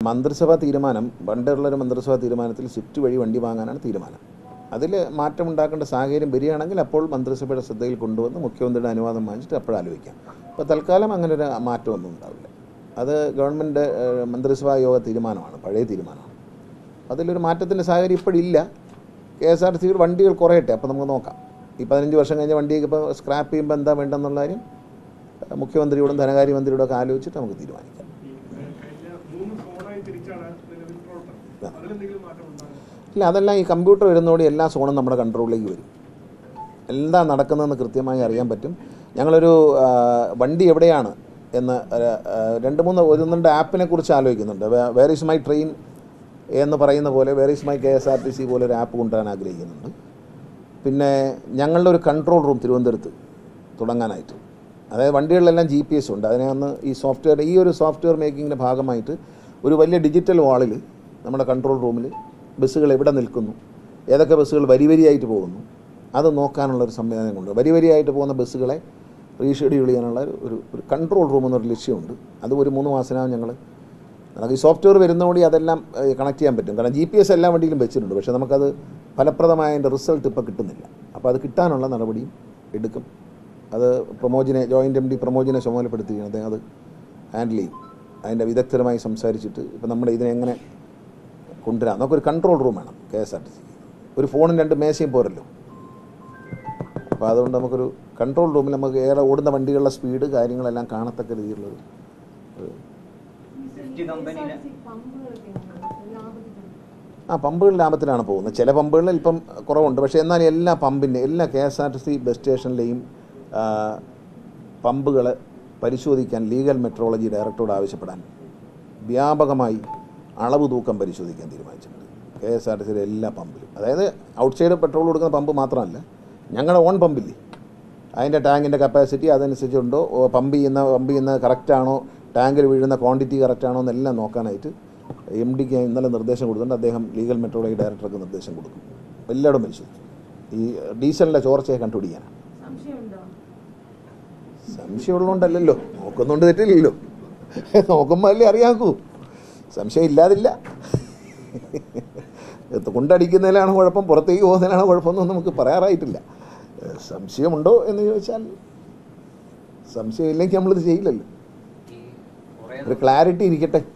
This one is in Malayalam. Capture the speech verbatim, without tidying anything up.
മന്ത്രിസഭാ തീരുമാനം പണ്ടുള്ളൊരു മന്ത്രിസഭാ തീരുമാനത്തിൽ സ്വിഫ്റ്റ് വഴി വണ്ടി വാങ്ങാനാണ് തീരുമാനം. അതിൽ മാറ്റമുണ്ടാക്കേണ്ട സാഹചര്യം വരികയാണെങ്കിൽ അപ്പോൾ മന്ത്രിസഭയുടെ ശ്രദ്ധയിൽ കൊണ്ടുവന്ന് മുഖ്യമന്ത്രിയുടെ അനുവാദം വാങ്ങിച്ചിട്ട് അപ്പോൾ ആലോചിക്കാം. അപ്പോൾ തൽക്കാലം അങ്ങനെ ഒരു മാറ്റമൊന്നും ഉണ്ടാവില്ല. അത് ഗവൺമെൻറ് മന്ത്രിസഭാ യോഗ തീരുമാനമാണ്, പഴയ തീരുമാനമാണ്. അതിലൊരു മാറ്റത്തിൻ്റെ സാഹചര്യം ഇപ്പോഴില്ല. കെ എസ് ആർ ടി സിയുടെ വണ്ടികൾ കുറയട്ടെ, അപ്പോൾ നമുക്ക് നോക്കാം. ഈ പതിനഞ്ച് വർഷം കഴിഞ്ഞ വണ്ടിയൊക്കെ ഇപ്പോൾ സ്ക്രാപ്പ് ചെയ്യുമ്പോൾ എന്താ വേണ്ടെന്നുള്ള കാര്യം മുഖ്യമന്ത്രിയോടും ധനകാര്യമന്ത്രിയോടും ഒക്കെ ആലോചിച്ചിട്ട് നമുക്ക് തീരുമാനിക്കാം. ഇല്ല, അതെല്ലാം ഈ കമ്പ്യൂട്ടർ വരുന്നതോടെ എല്ലാ സോണും നമ്മുടെ കൺട്രോളിലേക്ക് വരും. എന്താ നടക്കുന്നതെന്ന് കൃത്യമായി അറിയാൻ പറ്റും. ഞങ്ങളൊരു വണ്ടി എവിടെയാണ് എന്ന് രണ്ട് മൂന്ന് ഒരു രണ്ട് ആപ്പിനെ കുറിച്ച് ആലോചിക്കുന്നുണ്ട്. വേർ ഈസ് മൈ ട്രെയിൻ എന്ന് പറയുന്ന പോലെ where is my K S R T C പോലെ ഒരു ആപ്പ് കൊണ്ടുവരാൻ ആഗ്രഹിക്കുന്നുണ്ട്. പിന്നെ ഞങ്ങളുടെ ഒരു കൺട്രോൾ റൂം തിരുവനന്തപുരത്ത് തുടങ്ങാനായിട്ട്, അതായത് വണ്ടികളിലെല്ലാം ജി പി എസ് ഉണ്ട്. അതിനെ ഒന്ന് ഈ സോഫ്റ്റ്വെയർ ഈ ഒരു സോഫ്റ്റ്വെയർ മേക്കിങ്ങിൻ്റെ ഭാഗമായിട്ട് ഒരു വലിയ ഡിജിറ്റൽ വാളിൽ നമ്മുടെ കൺട്രോൾ റൂമിൽ ബസ്സുകൾ എവിടെ നിൽക്കുന്നു, ഏതൊക്കെ ബസ്സുകൾ വരി വരിയായിട്ട് പോകുന്നു, അത് നോക്കാനുള്ളൊരു സംവിധാനം കൊണ്ട് വരി വരിയായിട്ട് പോകുന്ന ബസ്സുകളെ റീഷെഡ്യൂൾ ചെയ്യാനുള്ള ഒരു ഒരു കൺട്രോൾ റൂം എന്നൊരു ലക്ഷ്യമുണ്ട്. അത് ഒരു മൂന്ന് മാസത്തിനകം ഞങ്ങൾ നമുക്ക് ഈ സോഫ്റ്റ്വെയർ വരുന്നതോടെ അതെല്ലാം കണക്ട് ചെയ്യാൻ പറ്റും. കാരണം ജി പി എസ് എല്ലാ വണ്ടിയിലും വെച്ചിട്ടുണ്ട്, പക്ഷേ നമുക്കത് ഫലപ്രദമായ അതിൻ്റെ റിസൾട്ട് ഇപ്പോൾ കിട്ടുന്നില്ല. അപ്പോൾ അത് കിട്ടാനുള്ള നടപടിയും എടുക്കും. അത് പ്രമോജിനെ ജോയിൻ്റ് എം ഡി പ്രമോജിനെ ചുമതലപ്പെടുത്തിയാണ് അദ്ദേഹം അത് ഹാൻഡിൽ ചെയ്യും. അതിൻ്റെ വിദഗ്ധരുമായി സംസാരിച്ചിട്ട് ഇപ്പോൾ നമ്മുടെ ഇതിനെ എങ്ങനെ കൊണ്ടുവരാം, നമുക്കൊരു കൺട്രോൾ റൂം വേണം K S R T C. ഒരു ഫോണും രണ്ട് മേശയും പോരല്ലോ. അപ്പോൾ അതുകൊണ്ട് നമുക്കൊരു കൺട്രോൾ റൂമിൽ നമുക്ക് ഏറെ ഓടുന്ന വണ്ടികളുടെ സ്പീഡ് കാര്യങ്ങളെല്ലാം കാണത്തക്ക രീതിയിലുള്ളൊരു ആ പമ്പുകൾ ലാഭത്തിലാണ് പോകുന്നത്. ചില പമ്പുകളിൽ ഇപ്പം കുറവുണ്ട്, പക്ഷേ എന്നാലും എല്ലാ പമ്പിൻ്റെ എല്ലാ K S R T C bus സ്റ്റേഷനിലെയും പമ്പുകൾ പരിശോധിക്കാൻ ലീഗൽ മെട്രോളജി ഡയറക്ടറോട് ആവശ്യപ്പെടാൻ വ്യാപകമായി അളവ് തൂക്കം പരിശോധിക്കാൻ തീരുമാനിച്ചിട്ടുണ്ട് കെ എസ് ആർ ടി സിയുടെ എല്ലാ പമ്പിലും. അതായത് ഔട്ട്സൈഡ് പെട്രോൾ കൊടുക്കുന്ന പമ്പ് മാത്രമല്ല, ഞങ്ങളുടെ ഓൺ പമ്പില്ലേ അതിൻ്റെ ടാങ്കിൻ്റെ കപ്പാസിറ്റി അതനുസരിച്ചുണ്ടോ, പമ്പ് ചെയ്യുന്ന പമ്പ് ചെയ്യുന്ന കറക്റ്റാണോ, ടാങ്കിൽ വീഴുന്ന ക്വാണ്ടിറ്റി കറക്റ്റാണോ എന്നെല്ലാം നോക്കാനായിട്ട് എം ഡിക്ക് ഇന്നലെ നിർദ്ദേശം കൊടുത്തിട്ടുണ്ട്. അദ്ദേഹം ലീഗൽ മെട്രോളജി ഡയറക്ടർക്ക് നിർദ്ദേശം കൊടുക്കും. എല്ലായിടും പരിശോധിക്കും. ഈ ഡീസലിൻ്റെ ചോർച്ചയെ കണ്ടുപിടിക്കാനാണ്. സംശയമുള്ളതുകൊണ്ടല്ലല്ലോ, നോക്കുന്നുണ്ട് തെറ്റില്ലല്ലോ. നോക്കുമ്പോൾ അല്ലേ അറിയാക്കൂ. സംശയം ഇല്ലാതില്ല. കൊണ്ടടിക്കുന്നതിലാണ് കുഴപ്പം, പുറത്തേക്ക് പോകുന്നതിലാണ് കുഴപ്പമൊന്നും നമുക്ക് പറയാറായിട്ടില്ല. സംശയമുണ്ടോ എന്ന് ചോദിച്ചാൽ സംശയമില്ലെങ്കിൽ നമ്മളിത് ചെയ്യില്ലല്ലോ. ഒരു ക്ലാരിറ്റി ഇരിക്കട്ടെ.